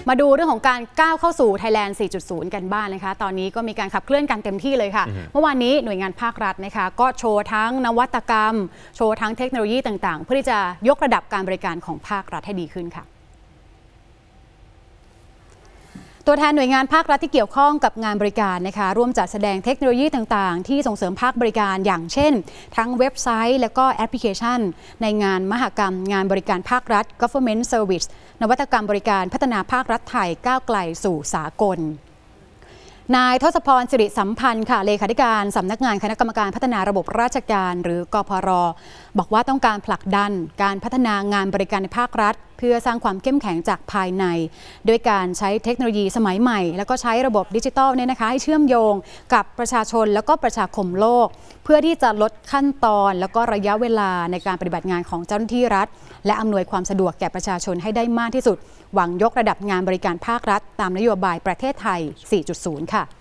มาดูเรื่องของการก้าวเข้าสู่ Thailand 4.0 กันบ้างนะคะตอนนี้ก็มีการขับเคลื่อนกันเต็มที่เลยค่ะเมื่อวานนี้หน่วยงานภาครัฐนะคะก็โชว์ทั้งนวัตกรรมโชว์ทั้งเทคโนโลยีต่างๆเพื่อที่จะยกระดับการบริการของภาครัฐให้ดีขึ้นค่ะตัวแทนหน่วยงานภาครัฐที่เกี่ยวข้องกับงานบริการนะคะร่วมจัดแสดงเทคโนโลยีต่างๆที่ส่งเสริมภาคบริการอย่างเช่นทั้งเว็บไซต์และก็แอปพลิเคชันในงานมหกรรมงานบริการภาครัฐ Government Service นวัตกรรมบริการพัฒนาภาครัฐไทยก้าวไกลสู่สากลนายทศพร สิริสัมพันธ์ค่ะเลขาธิการสำนักงานคณะกรรมการพัฒนาระบบราชการหรือกพร.บอกว่าต้องการผลักดันการพัฒนางานบริการในภาครัฐเพื่อสร้างความเข้มแข็งจากภายในด้วยการใช้เทคโนโลยีสมัยใหม่แล้วก็ใช้ระบบดิจิทัลเนี่ยนะคะให้เชื่อมโยงกับประชาชนแล้วก็ประชาคมโลกเพื่อที่จะลดขั้นตอนแล้วก็ระยะเวลาในการปฏิบัติงานของเจ้าหน้าที่รัฐและอำนวยความสะดวกแก่ประชาชนให้ได้มากที่สุดหวังยกระดับงานบริการภาครัฐตามนโยบายประเทศไทย 4.0 ค่ะ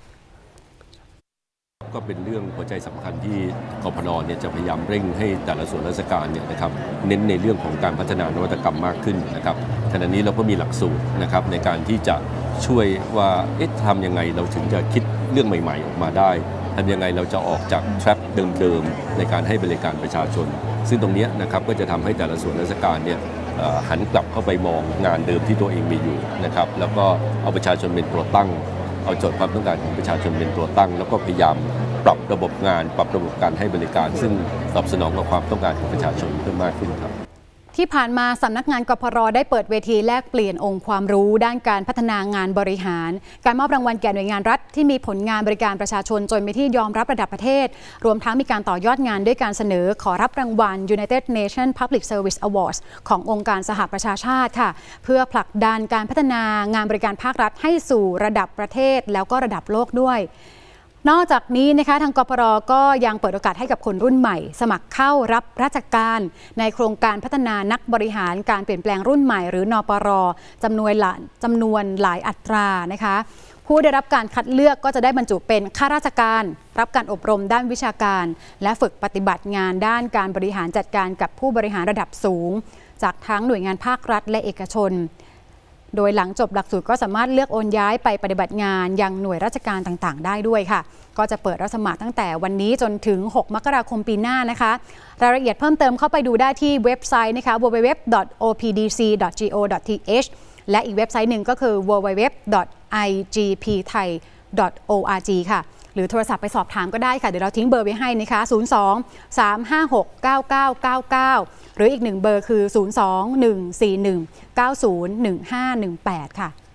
ก็เป็นเรื่องหัวใจสำคัญที่กพน.จะพยายามเร่งให้แต่ละส่วนราชการนะครับเน้นในเรื่องของการพัฒนานวัตกรรมมากขึ้นนะครับขณะนี้เราก็มีหลักสูตรนะครับในการที่จะช่วยว่าทำยังไงเราถึงจะคิดเรื่องใหม่ๆออกมาได้ทำยังไงเราจะออกจากแทร็ปเดิมๆในการให้บริการประชาชนซึ่งตรงนี้นะครับก็จะทำให้แต่ละส่วนราชการหันกลับเข้าไปมองงานเดิมที่ตัวเองมีอยู่นะครับแล้วก็เอาประชาชนเป็นตัวตั้งเอาโจทย์ความต้องการของประชาชนเป็นตัวตั้งแล้วก็พยายามปรับระบบงานปรับระบบการให้บริการซึ่งตอบสนองกับความต้องการของประชาชนเพิ่มมากขึ้นครับที่ผ่านมาสำนักงานกพร.ได้เปิดเวทีแลกเปลี่ยนองค์ความรู้ด้านการพัฒนางานบริหารการมอบรางวัลแก่หน่วยงานรัฐที่มีผลงานบริการประชาชนจนเป็นที่ยอมรับระดับประเทศรวมทั้งมีการต่อยอดงานด้วยการเสนอขอรับรางวัล United Nations Public Service Awards ขององค์การสหประชาชาติค่ะเพื่อผลักดันการพัฒนางานบริการภาครัฐให้สู่ระดับประเทศแล้วก็ระดับโลกด้วยนอกจากนี้นะคะทางกพร.ก็ยังเปิดโอกาสให้กับคนรุ่นใหม่สมัครเข้ารับราชการในโครงการพัฒนานักบริหารการเปลี่ยนแปลงรุ่นใหม่หรือนปร.จำนวนหลายอัตรานะคะผู้ได้รับการคัดเลือกก็จะได้บรรจุเป็นข้าราชการรับการอบรมด้านวิชาการและฝึกปฏิบัติงานด้านการบริหารจัดการกับผู้บริหารระดับสูงจากทั้งหน่วยงานภาครัฐและเอกชนโดยหลังจบหลักสูตรก็สามารถเลือกโอนย้ายไปปฏิบัติงานยังหน่วยราชการต่างๆได้ด้วยค่ะก็จะเปิดรับสมัครตั้งแต่วันนี้จนถึง6 มกราคมปีหน้านะคะรายละเอียดเพิ่มเติมเข้าไปดูได้ที่เว็บไซต์นะคะ www.opdc.go.th และอีกเว็บไซต์หนึ่งก็คือ www.igpthai.org ค่ะหรือโทรศัพท์ไปสอบถามก็ได้ค่ะเดี๋ยวเราทิ้งเบอร์ไว้ให้นะคะ02-356-9999หรืออีก1เบอร์คือ02-141-901518ค่ะ